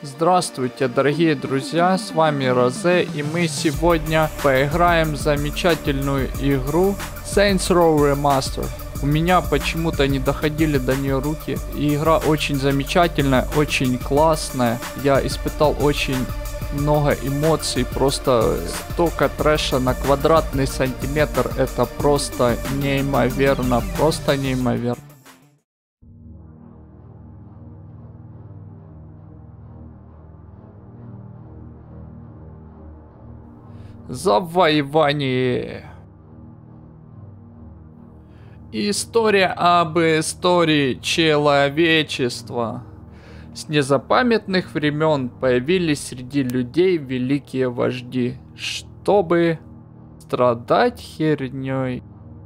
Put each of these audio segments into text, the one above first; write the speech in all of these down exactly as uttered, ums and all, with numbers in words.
Здравствуйте, дорогие друзья, с вами Розе, и мы сегодня поиграем в замечательную игру Saints Row Remaster. У меня почему-то не доходили до нее руки, и игра очень замечательная, очень классная. Я испытал очень много эмоций, просто столько трэша на квадратный сантиметр, это просто неимоверно, просто неимоверно. Завоевание. История об истории человечества. С незапамятных времен появились среди людей великие вожди, чтобы страдать херней.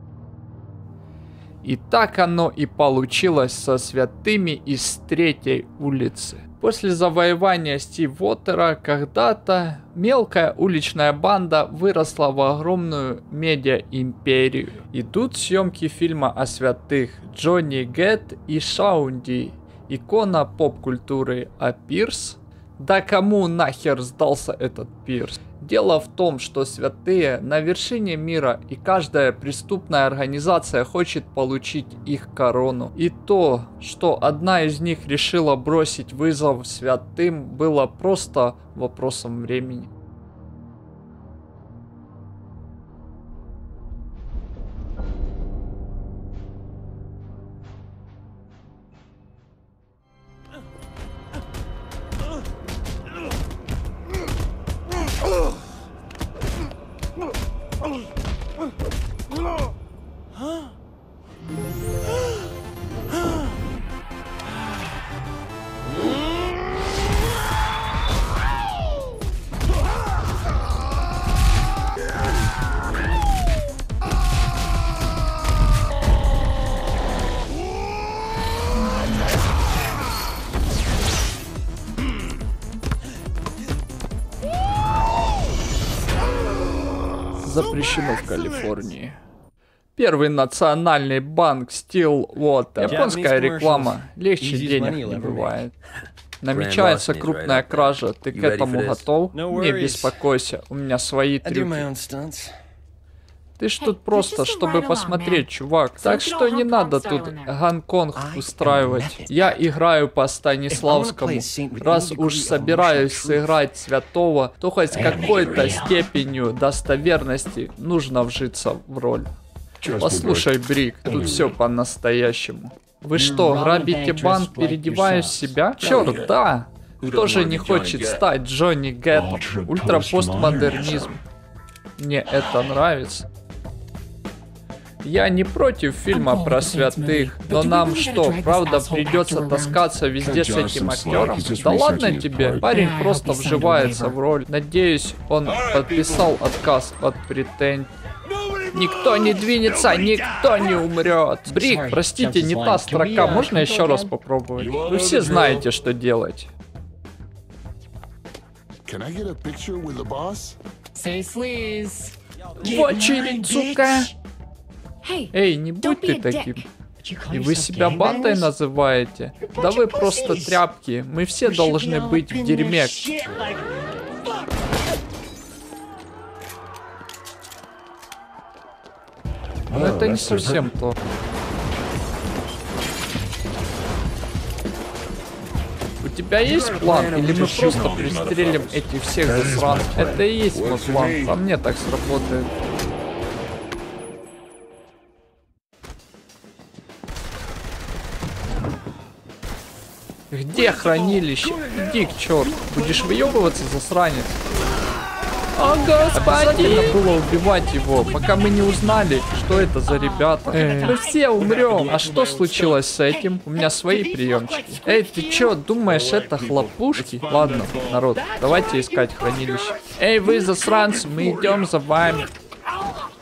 И так оно и получилось со святыми из Третьей улицы. После завоевания Стивотера когда-то мелкая уличная банда выросла в огромную медиа-империю. Идут съемки фильма о святых Джонни Гетт и Шаунди, икона поп-культуры, а Пирс? Да кому нахер сдался этот Пирс? Дело в том, что святые на вершине мира, и каждая преступная организация хочет получить их корону. И то, что одна из них решила бросить вызов святым, было просто вопросом времени. Запрещено в Калифорнии. Первый национальный банк Stillwater. Японская реклама. Легче денег не бывает. Намечается крупная кража. Ты к этому готов? Не беспокойся, у меня свои трюки. Ты ж тут просто, чтобы посмотреть, чувак. Так что не надо тут Гонконг устраивать. Я играю по Станиславскому. Раз уж собираюсь сыграть святого, то хоть с какой-то степенью достоверности нужно вжиться в роль. Послушай, Брик, тут все по-настоящему. Вы что, грабите банк, переодеваясь в себя? Черт, да! Кто же не хочет стать Джонни Гэттом? Ультрапостмодернизм. Мне это нравится. Я не против фильма про святых, но нам что, правда придется таскаться везде с этим актером? Да ладно тебе, парень просто вживается в роль. Надеюсь, он подписал отказ от претензий. Никто не двинется, никто не умрет. Брик, простите, не та строка, можно еще раз попробовать? Вы все знаете, что делать. В очередь, сука! Эй, не будь ты таким. И вы себя бандой называете? Да вы просто тряпки. Мы все должны быть в дерьме. Но это не совсем то. У тебя есть план? Или мы просто пристрелим этих всех засранцев? Это и есть мой план. По мне так сработает. Где хранилище? Иди к черту. Будешь выебываться, засранец? О, господи! Обязательно было убивать его, пока мы не узнали, что это за ребята. Эй. Мы все умрем. А что случилось с этим? У меня свои приемчики. Эй, ты чё, думаешь, это хлопушки? Ладно, народ, давайте искать хранилище. Эй, вы засранцы, мы идем за вами.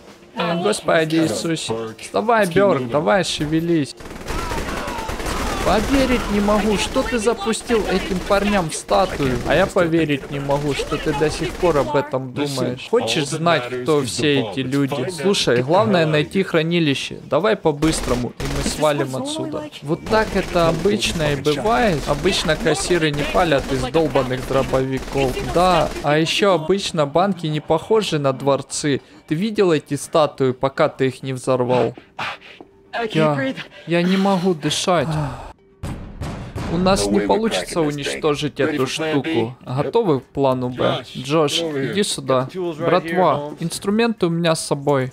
Эй, Господи Иисусе. Вставай, Бёрк, давай шевелись. Поверить не могу, что ты запустил этим парням статую. А я поверить не могу, что ты до сих пор об этом думаешь. Хочешь знать, кто все эти люди? Слушай, главное найти хранилище. Давай по-быстрому, и мы свалим отсюда. Вот так это обычно и бывает. Обычно кассиры не палят из долбанных дробовиков. Да, а еще обычно банки не похожи на дворцы. Ты видел эти статуи, пока ты их не взорвал? Я, я не могу дышать. У нас не получится уничтожить эту штуку. Готовы к плану Б? Джош, иди сюда. Братва, инструменты у меня с собой.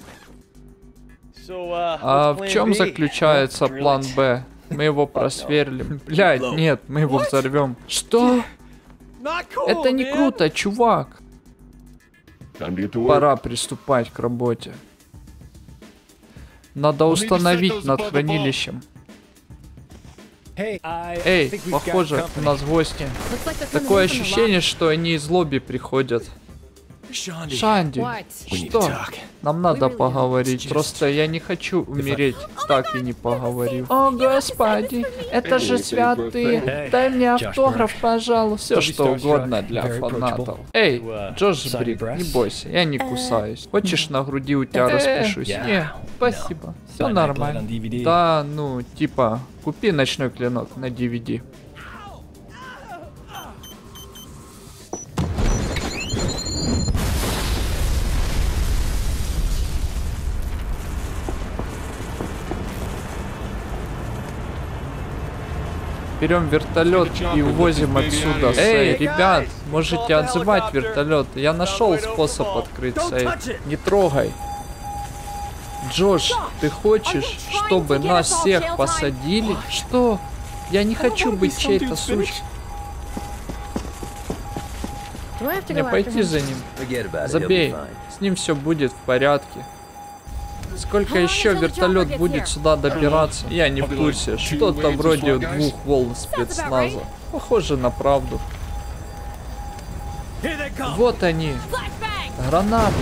А в чем заключается план Б? Мы его просверлим. Блядь, нет, мы его взорвем. Что? Это не круто, чувак. Пора приступать к работе. Надо установить над хранилищем. Эй, похоже, у нас гости. Такое ощущение, что они из лобби приходят. Шанди, что? Нам надо поговорить. Просто я не хочу умереть, так и не поговорив. О, господи, это же святые. Дай мне автограф, пожалуйста. Все что угодно для фанатов. Эй, Джош Брик, не бойся, я не кусаюсь. Хочешь, на груди у тебя распишусь? Нет, спасибо. Все нормально. Да, ну, типа, купи ночной клинок на ди ви ди. Берем вертолет и увозим отсюда. Эй, ребят, можете отзывать вертолет. Я нашел способ открыть сейф. Не трогай. Джош, ты хочешь, чтобы нас всех посадили? Что? Я не хочу быть чьей-то сучкой. Мне пойти за ним? Забей. С ним все будет в порядке. Сколько еще вертолет будет сюда добираться? Я не в курсе. Что-то вроде двух волн спецназа. Похоже на правду. Вот они. Граната.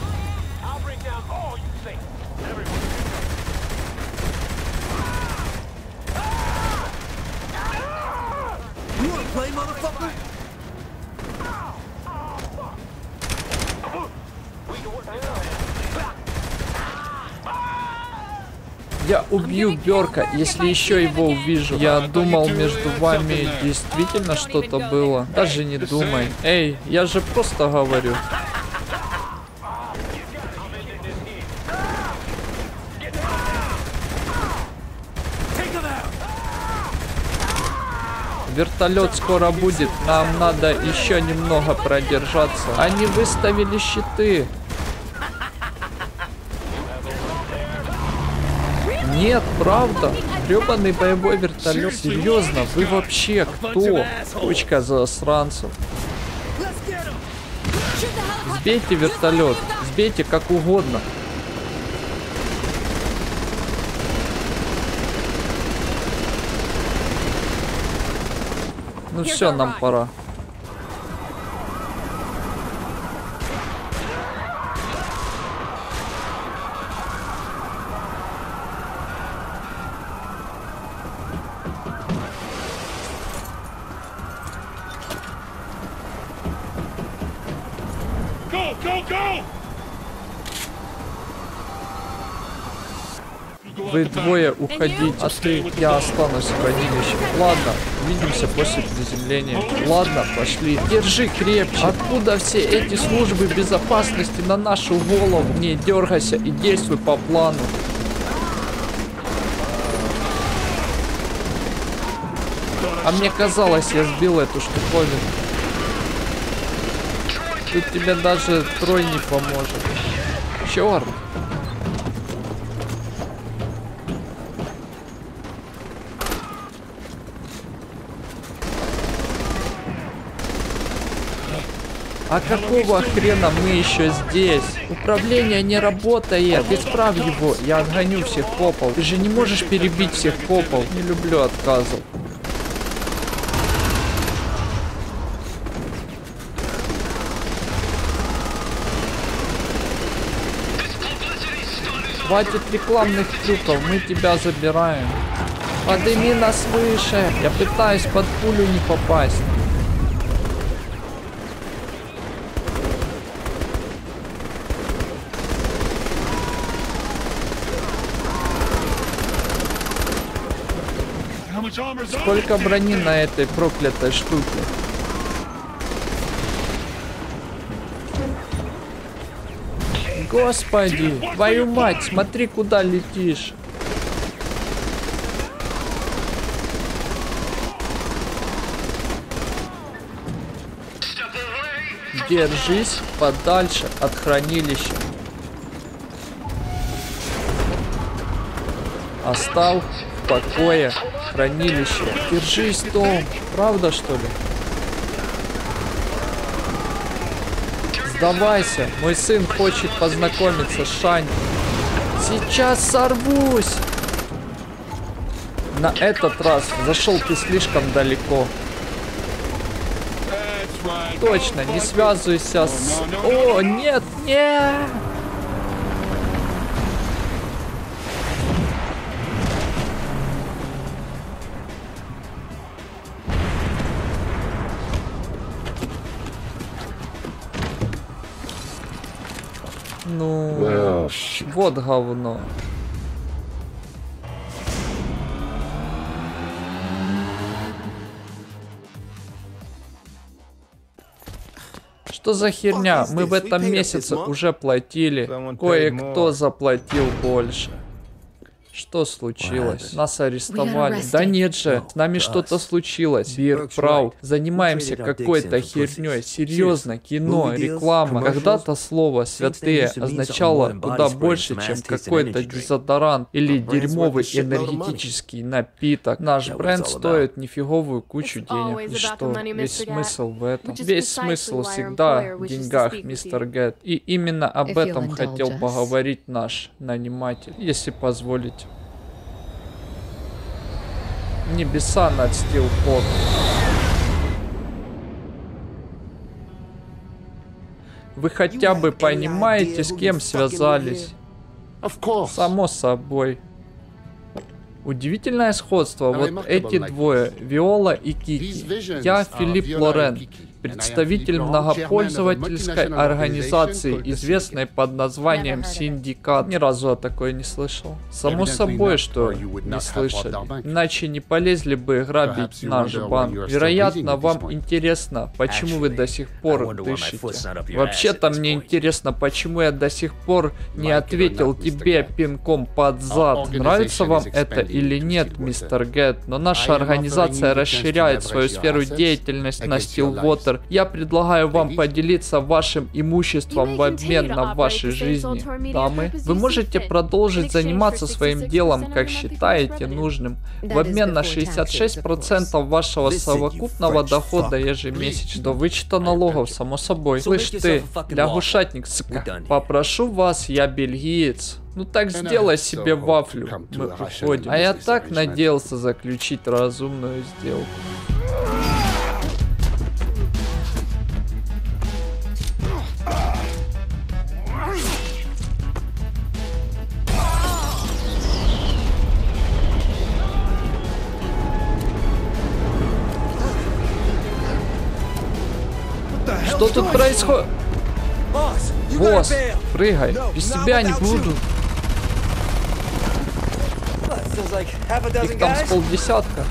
Я убью Бёрка, если еще его увижу. Я думал, между вами действительно что-то было. Даже не думай. Эй, я же просто говорю. Вертолет скоро будет. Нам надо еще немного продержаться. Они выставили щиты. Нет, правда. Гребаный боевой вертолет. Серьезно, вы вообще кто? Кучка засранцев. Сбейте вертолет. Сбейте как угодно. Ну все, нам пора. Вы двое уходите, а ты, я останусь в хранилище. Ладно, увидимся после приземления. Ладно, пошли. Держи крепче. Откуда все эти службы безопасности на нашу голову? Не дергайся и действуй по плану. А мне казалось, я сбил эту штуковину. Тут тебе даже Трой не поможет. Черт. А какого хрена мы еще здесь? Управление не работает. Исправь его, я отгоню всех копов. Ты же не можешь перебить всех копов. Не люблю отказов. Хватит рекламных трюков, мы тебя забираем. Подними нас выше. Я пытаюсь под пулю не попасть. Сколько брони на этой проклятой штуке? Господи, твою мать, смотри, куда летишь. Держись подальше от хранилища. Оставь в покое хранилище. Держись, Том. Правда, что ли? Сдавайся. Мой сын хочет познакомиться с Шань. Сейчас сорвусь. На этот раз зашел ты слишком далеко. Точно, не связывайся с... О, нет, нет! Ну, вот говно. Что за херня? Мы в этом месяце уже платили. Кое-кто заплатил больше. Что случилось? Нас арестовали. Да нет же, с нами что-то случилось. Бирк прав. Занимаемся какой-то херней. Серьезно, кино, реклама. Когда-то слово «святые» означало куда больше, чем какой-то дезодорант или дерьмовый энергетический напиток. Наш бренд стоит нифиговую кучу денег. И что? Весь смысл в этом. Весь смысл всегда в деньгах, мистер Гэт. И именно об этом хотел поговорить наш наниматель, если позволите. Небеса над Стилпорт. Вы хотя бы понимаете, с кем связались? Само собой. Удивительное сходство. Вот эти двое, Виола и Кики. Я Филипп Лорен, представитель многопользовательской организации, известной под названием Синдикат. Ни разу о такой не слышал. Само собой, что не слышали. Иначе не полезли бы грабить наш банк. Вероятно, вам интересно, почему вы до сих пор дышите. Вообще-то мне интересно, почему я до сих пор не ответил тебе пинком под зад. Нравится вам это или нет, мистер Гэт? Но наша организация расширяет свою сферу деятельности на Stillwater. Я предлагаю вам поделиться вашим имуществом в обмен на ваши жизни. Дамы, вы можете продолжить заниматься своим делом, как считаете нужным, в обмен на шестьдесят шесть процентов вашего совокупного дохода ежемесячно. До вычета налогов, само собой. Слышь ты, лягушатник, сука, попрошу вас, я бельгиец. Ну так сделай себе вафлю. Мы уходим. А я так надеялся заключить разумную сделку. Что тут происходит? Босс, прыгай. Без тебя не буду. Их там с полдесятка.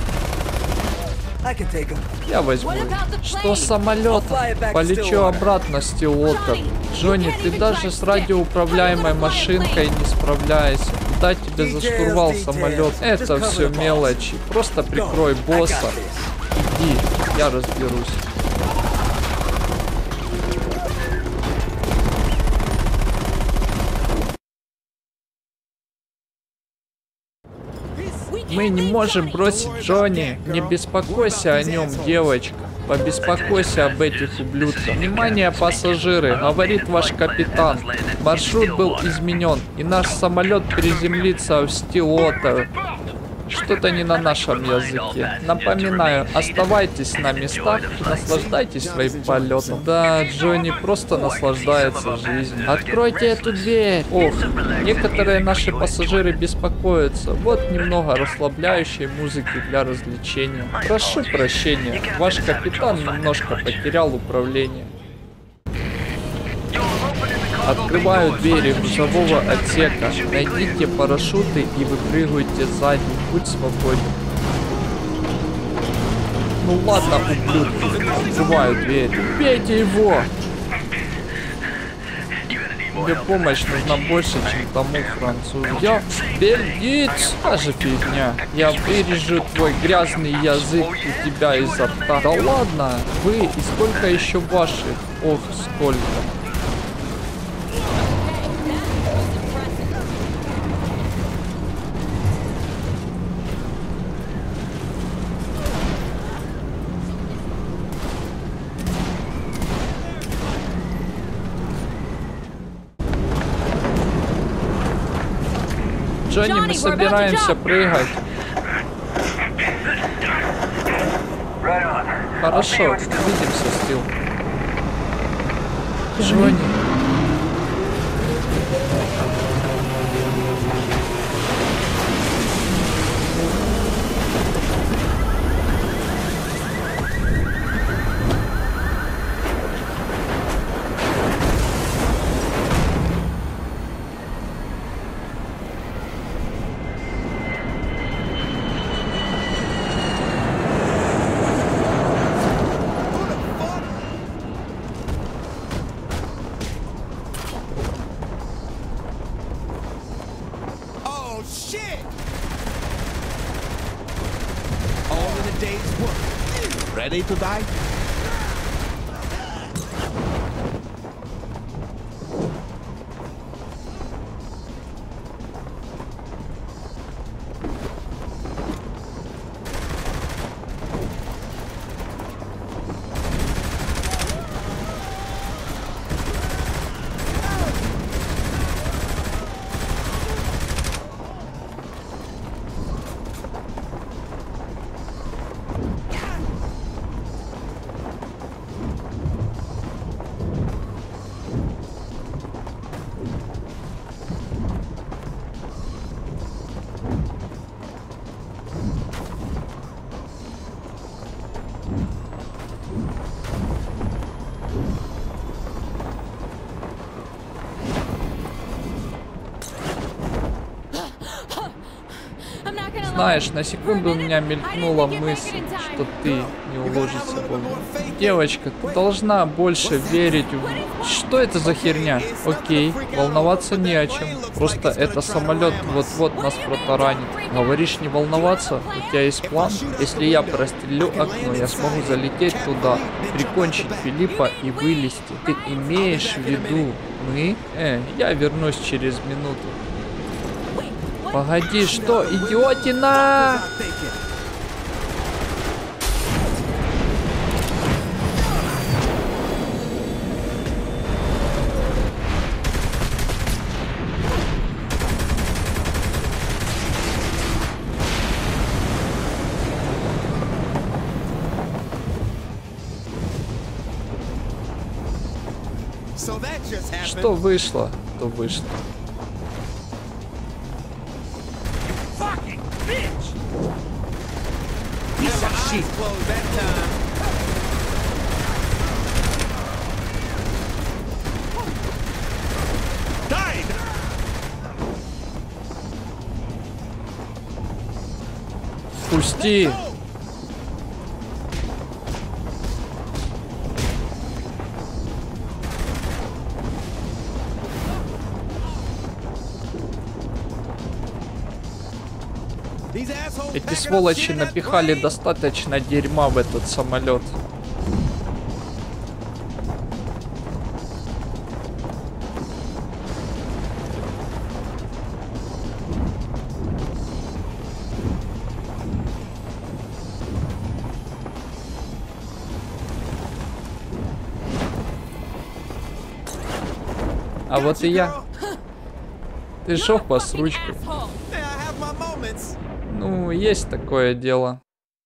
Я возьму. Что с самолетом? Полечу обратно, Stillwater. Джонни, ты даже с радиоуправляемой машинкой не справляешься. Куда тебе за штурвал самолет? Это все мелочи. Просто прикрой босса. Иди, я разберусь. Мы не можем бросить Джонни. Не беспокойся о нем, девочка. Побеспокойся об этих ублюдках. Внимание, пассажиры, говорит ваш капитан. Маршрут был изменен, и наш самолет приземлится в Stillwater. Что-то не на нашем языке. Напоминаю, оставайтесь на местах и наслаждайтесь своим полетом. Да, Джонни просто наслаждается жизнью. Откройте эту дверь. Ох, некоторые наши пассажиры беспокоятся. Вот немного расслабляющей музыки для развлечения. Прошу прощения, ваш капитан немножко потерял управление. Открываю двери грузового отсека. Найдите парашюты и выпрыгивайте сзади. Будь свободен. Ну ладно, ублюдки. Открываю дверь. Бейте его! Тебе помощь нужна больше, чем тому французу. Я бельгиец! Та же фигня. Я вырежу твой грязный язык у тебя изо рта. Да ладно, вы и сколько еще ваших? Ох, сколько. Джонни, мы собираемся прыгать. Хорошо, увидимся, Стил. Джонни. Ready to die? Знаешь, на секунду у меня мелькнула мысль, что ты не уложишься в вовремя. Девочка, ты должна больше верить в... Что это за херня? Окей, волноваться не о чем. Просто это самолет вот-вот нас протаранит. Говоришь не волноваться? У тебя есть план? Если я прострелю окно, я смогу залететь туда, прикончить Филиппа и вылезти. Ты имеешь в виду мы? Э, я вернусь через минуту. Погоди, что, идиотина? Что вышло, то вышло. Пусти. Эти сволочи напихали достаточно дерьма в этот самолет. А вот и я. Ты жопа с ручкой. Ну, есть такое дело.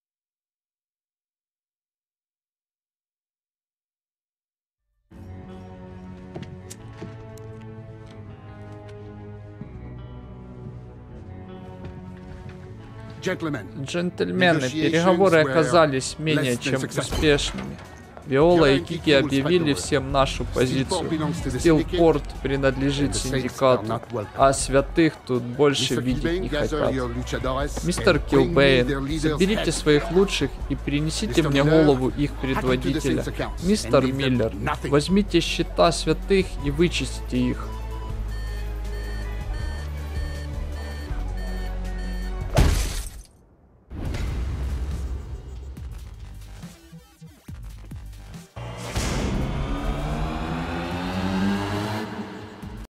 Джентльмены, переговоры оказались менее чем успешными. Виола и Кики объявили всем нашу позицию. Стилпорт принадлежит синдикату, а святых тут больше видеть не хотят. Мистер Килбейн, соберите своих лучших и принесите мне голову их предводителя. Мистер Миллер, возьмите счета святых и вычистите их.